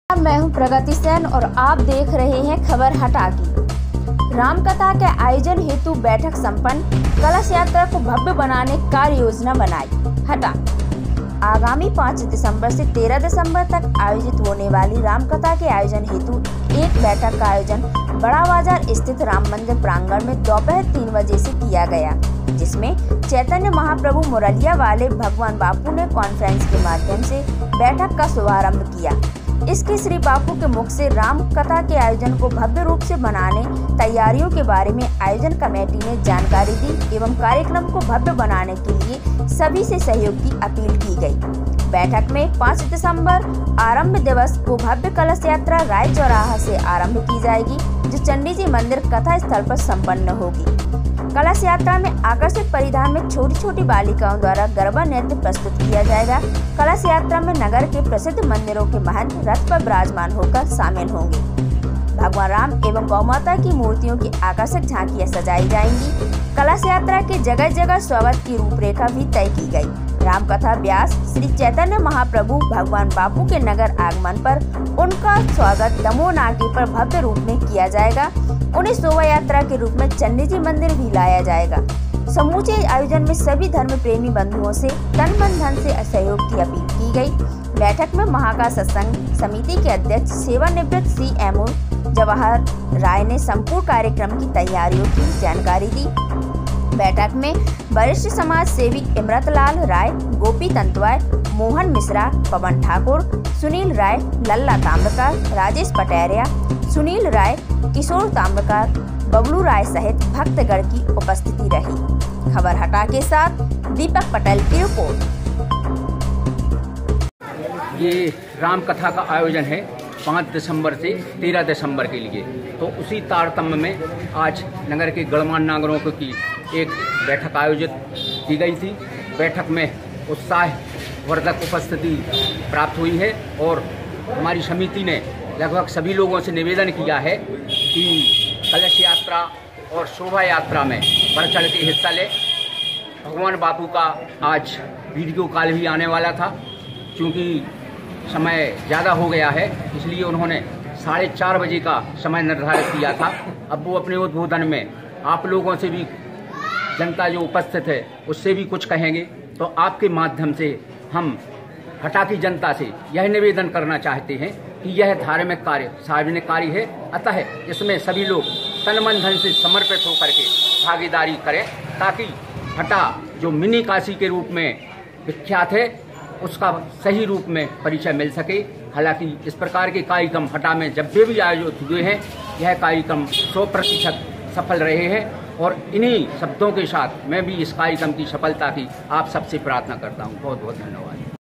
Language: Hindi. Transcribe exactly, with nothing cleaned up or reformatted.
मैं हूं प्रगति सेन और आप देख रहे हैं खबर हटा की। रामकथा के आयोजन हेतु बैठक संपन्न, कलश यात्रा को भव्य बनाने कार्य योजना बनाई। हटा आगामी पाँच दिसंबर से तेरह दिसंबर तक आयोजित होने वाली रामकथा के आयोजन हेतु एक बैठक का आयोजन बड़ा बाजार स्थित राम मंदिर प्रांगण में दोपहर तीन बजे से किया गया, जिसमें चैतन्य महाप्रभु मुरलिया वाले भगवान बापू ने कॉन्फ्रेंस के माध्यम से बैठक का शुभारंभ किया। इसके श्री बापू के मुख से राम कथा के आयोजन को भव्य रूप से बनाने तैयारियों के बारे में आयोजन कमेटी ने जानकारी दी एवं कार्यक्रम को भव्य बनाने के लिए सभी से सहयोग की अपील की गई। बैठक में पाँच दिसंबर आरंभ दिवस को भव्य कलश यात्रा राय चौराहा से आरंभ की जाएगी, जो चंडी जी मंदिर कथा स्थल पर संपन्न होगी। कलश यात्रा में आकर्षक परिधान में छोटी छोटी बालिकाओं द्वारा गरबा नृत्य प्रस्तुत किया जाएगा। कलश यात्रा में नगर के प्रसिद्ध मंदिरों के महंत रथ पर विराजमान होकर शामिल होंगे। भगवान राम एवं गौ माता की मूर्तियों की आकर्षक झांकियां सजाई जाएंगी। कलश यात्रा के जगह जगह स्वागत की रूपरेखा भी तय की गई। रामकथा व्यास श्री चैतन्य महाप्रभु भगवान बापू के नगर आगमन पर उनका स्वागत दमोह नाके पर भव्य रूप में किया जाएगा। उन्हें शोभा यात्रा के रूप में चंडी जी मंदिर भी लाया जाएगा। समूचे आयोजन में सभी धर्म प्रेमी बंधुओं से तन मन धन से सहयोग की अपील की गई। बैठक में महाकाल सत्संग समिति के अध्यक्ष सेवानिवृत्त सी एम ओ जवाहर राय ने संपूर्ण कार्यक्रम की तैयारियों की जानकारी दी। बैठक में वरिष्ठ समाज सेवी इमरतलाल राय, गोपी तंतवाय, मोहन मिश्रा, पवन ठाकुर, सुनील राय, लल्ला ताम्रकार, राजेश पटेरिया, सुनील राय, किशोर ताम्रकार, बबलू राय सहित भक्तगण की उपस्थिति रही। खबर हटा के साथ दीपक पटेल की रिपोर्ट। ये राम कथा का आयोजन है पाँच दिसंबर से तेरह दिसंबर के लिए, तो उसी तारतम्य में आज नगर के गणमान्य नागरिकों की एक बैठक आयोजित की गई थी। बैठक में उत्साहवर्धक उपस्थिति प्राप्त हुई है और हमारी समिति ने लगभग सभी लोगों से निवेदन किया है कि कलश यात्रा और शोभा यात्रा में बढ़ चढ़ के हिस्सा ले। भगवान बापू का आज वीडियो कॉल भी आने वाला था, क्योंकि समय ज़्यादा हो गया है, इसलिए उन्होंने साढ़े चार बजे का समय निर्धारित किया था। अब वो अपने उद्बोधन में आप लोगों से भी, जनता जो उपस्थित है उससे भी कुछ कहेंगे। तो आपके माध्यम से हम हटा की जनता से यह निवेदन करना चाहते हैं कि यह धार्मिक कार्य सार्वजनिक कार्य है, अतः इसमें सभी लोग तन मन धन से समर्पित होकर के भागीदारी करें, ताकि हटा जो मिनी काशी के रूप में विख्यात है उसका सही रूप में परिचय मिल सके। हालांकि इस प्रकार के कार्यक्रम हटा में जब भी भी आयोजित हुए हैं, यह कार्यक्रम सौ प्रतिशत सफल रहे हैं और इन्हीं शब्दों के साथ मैं भी इस कार्यक्रम की सफलता की आप सबसे प्रार्थना करता हूं। बहुत बहुत धन्यवाद।